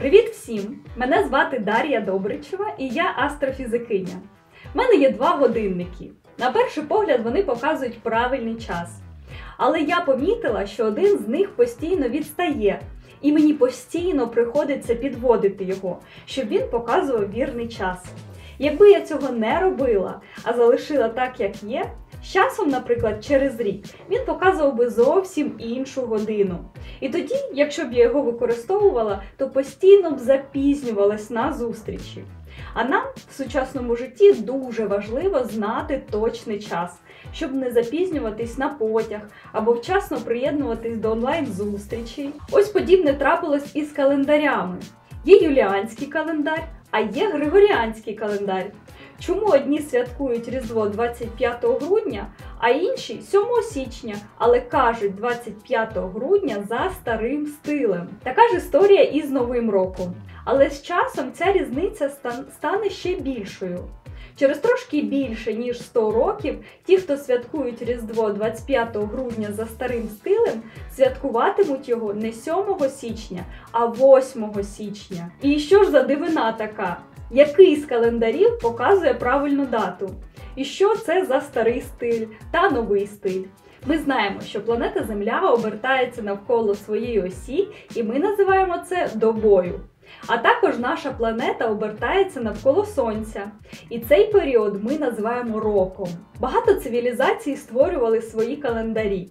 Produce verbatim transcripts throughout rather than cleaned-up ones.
Привіт всім! Мене звати Дар'я Добричева і я астрофізикиня. У мене є два годинники. На перший погляд вони показують правильний час. Але я помітила, що один з них постійно відстає. І мені постійно приходиться підводити його, щоб він показував вірний час. Якби я цього не робила, а залишила так, як є, з часом, наприклад, через рік, він показував би зовсім іншу годину. І тоді, якщо б я його використовувала, то постійно б запізнювалась на зустрічі. А нам в сучасному житті дуже важливо знати точний час, щоб не запізнюватись на потяг або вчасно приєднуватись до онлайн-зустрічей. Ось подібне трапилось із календарями. Є юліанський календар, а є григоріанський календар. Чому одні святкують Різдво двадцять п'ятого грудня, а інші сьомого січня, але кажуть двадцять п'ятого грудня за старим стилем? Така ж історія і з Новим роком. Але з часом ця різниця стане ще більшою. Через трошки більше, ніж сто років, ті, хто святкують Різдво двадцять п'ятого грудня за старим стилем, святкуватимуть його не сьомого січня, а восьмого січня. І що ж за дивина така? Який з календарів показує правильну дату? І що це за старий стиль та новий стиль? Ми знаємо, що планета Земля обертається навколо своєї осі, і ми називаємо це добою. А також наша планета обертається навколо Сонця. І цей період ми називаємо роком. Багато цивілізацій створювали свої календарі,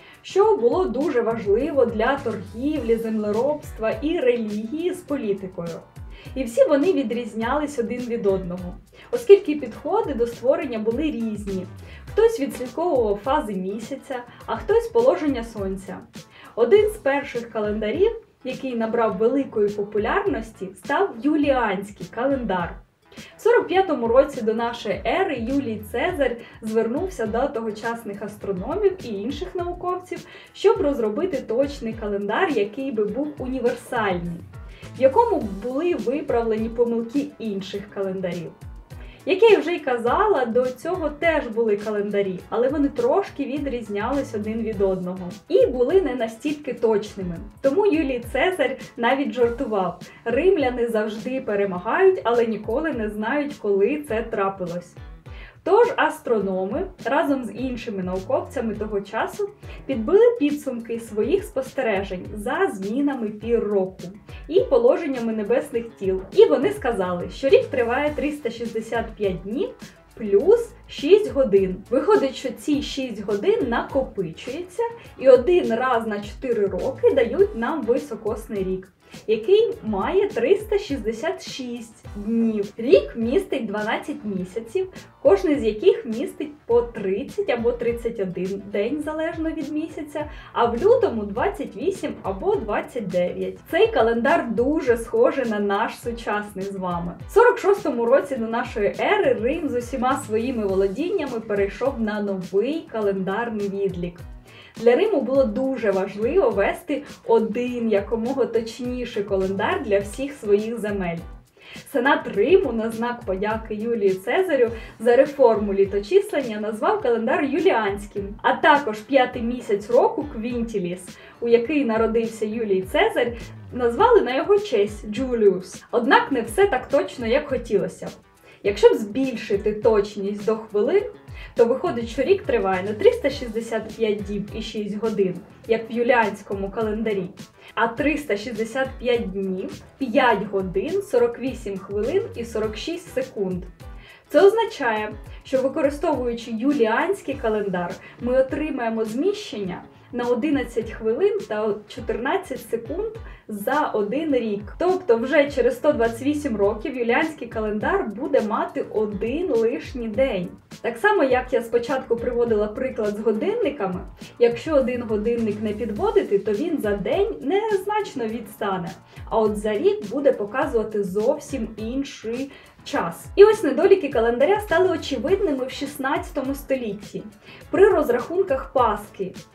що було дуже важливо для торгівлі, землеробства і релігії з політикою. І всі вони відрізнялись один від одного, оскільки підходи до створення були різні. Хтось відслідковував фази місяця, а хтось положення Сонця. Один з перших календарів, який набрав великої популярності, став юліанський календар. В сорок п'ятому році до нашої ери Юлій Цезар звернувся до тогочасних астрономів і інших науковців, щоб розробити точний календар, який би був універсальний, в якому були виправлені помилки інших календарів. Як я вже й казала, до цього теж були календарі, але вони трошки відрізнялись один від одного. І були не настільки точними. Тому Юлій Цезар навіть жартував: римляни завжди перемагають, але ніколи не знають, коли це трапилось. Тож астрономи разом з іншими науковцями того часу підбили підсумки своїх спостережень за змінами пір року і положеннями небесних тіл. І вони сказали, що рік триває триста шістдесят п'ять днів плюс шість годин. Виходить, що ці шість годин накопичуються і один раз на чотири роки дають нам високосний рік, який має триста шістдесят шість днів. Рік містить дванадцять місяців, кожний з яких містить по тридцять або тридцять один день, залежно від місяця, а в лютому двадцять вісім або двадцять дев'ять. Цей календар дуже схожий на наш сучасний з вами. В сорок шостому році до нашої ери Рим з усіма своїми володіннями перейшов на новий календарний відлік. Для Риму було дуже важливо вести один якомога точніший календар для всіх своїх земель. Сенат Риму на знак подяки Юлію Цезарю за реформу літочислення назвав календар юліанським, а також п'ятий місяць року Квінтіліс, у який народився Юлій Цезар, назвали на його честь Джуліус. Однак не все так точно, як хотілося б. Якщо б збільшити точність до хвилин, то виходить, що рік триває не триста шістдесят п'ять діб і шість годин, як в юліанському календарі, а триста шістдесят п'ять днів, п'ять годин, сорок вісім хвилин і сорок шість секунд. Це означає, що використовуючи юліанський календар, ми отримаємо зміщення на одинадцять хвилин та чотирнадцять секунд за один рік. Тобто вже через сто двадцять вісім років юліанський календар буде мати один лишній день. Так само, як я спочатку приводила приклад з годинниками, якщо один годинник не підводити, то він за день незначно відстане, а от за рік буде показувати зовсім інший час. І ось недоліки календаря стали очевидними в шістнадцятому столітті при розрахунках Пасхи, котра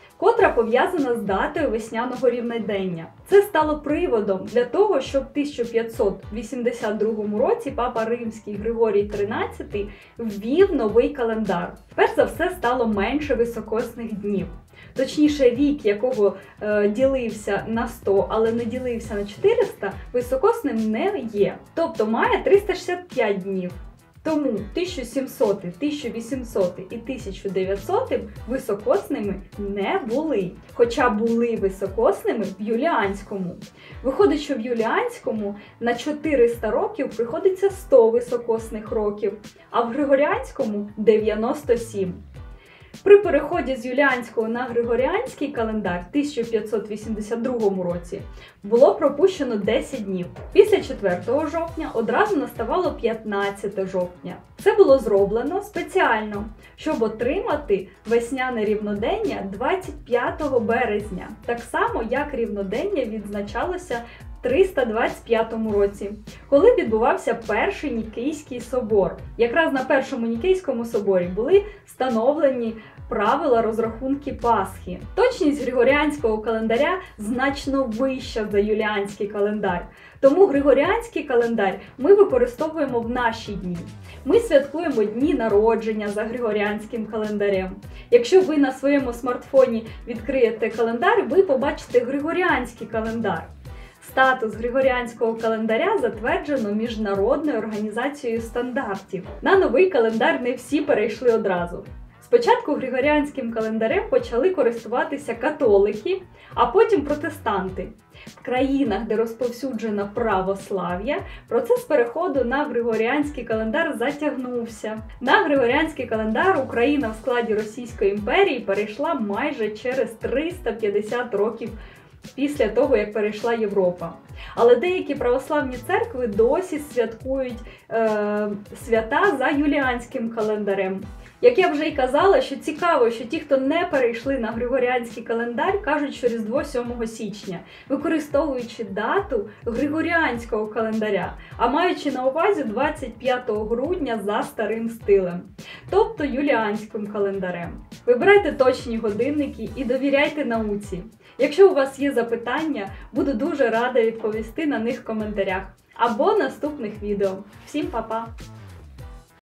цифра пов'язана з датою весняного рівнодення. Це стало приводом для того, щоб в тисяча п'ятсот вісімдесят другому році папа Римський Григорій тринадцятий ввів новий календар. Перш за все стало менше високосних днів. Точніше, рік, якого е, ділився на сто, але не ділився на чотириста, високосним не є. Тобто має триста шістдесят п'ять днів. Тому тисяча сімсоті, тисяча вісімсоті і тисяча дев'ятсоті високосними не були. Хоча були високосними в юліанському. Виходить, що в юліанському на чотириста років приходиться сто високосних років, а в григоріанському – дев'яносто сім. При переході з юліанського на григоріанський календар в тисяча п'ятсот вісімдесят другому році було пропущено десять днів. Після четвертого жовтня одразу наставало п'ятнадцяте жовтня. Це було зроблено спеціально, щоб отримати весняне рівнодення двадцять п'ятого березня, так само як рівнодення відзначалося в триста двадцять п'ятому році, коли відбувався Перший Нікейський собор. Якраз на Першому Нікейському соборі були встановлені правила розрахунки Пасхи. Точність григоріанського календаря значно вища за юліанський календар. Тому григоріанський календар ми використовуємо в наші дні. Ми святкуємо дні народження за григоріанським календарем. Якщо ви на своєму смартфоні відкриєте календар, ви побачите григоріанський календар. Статус григоріанського календаря затверджено Міжнародною організацією стандартів. На новий календар не всі перейшли одразу. Спочатку григоріанським календарем почали користуватися католики, а потім протестанти. В країнах, де розповсюджено православ'я, процес переходу на григоріанський календар затягнувся. На григоріанський календар Україна в складі Російської імперії перейшла майже через триста п'ятдесят років після того, як перейшла Європа. Але деякі православні церкви досі святкують е, свята за юліанським календарем. Як я вже й казала, що цікаво, що ті, хто не перейшли на григоріанський календар, кажуть, що Різдво сьомого січня, використовуючи дату григоріанського календаря, а маючи на увазі двадцять п'ятого грудня за старим стилем, тобто юліанським календарем. Вибирайте точні годинники і довіряйте науці. Якщо у вас є запитання, буду дуже рада відповісти на них в коментарях або наступних відео. Всім па-па!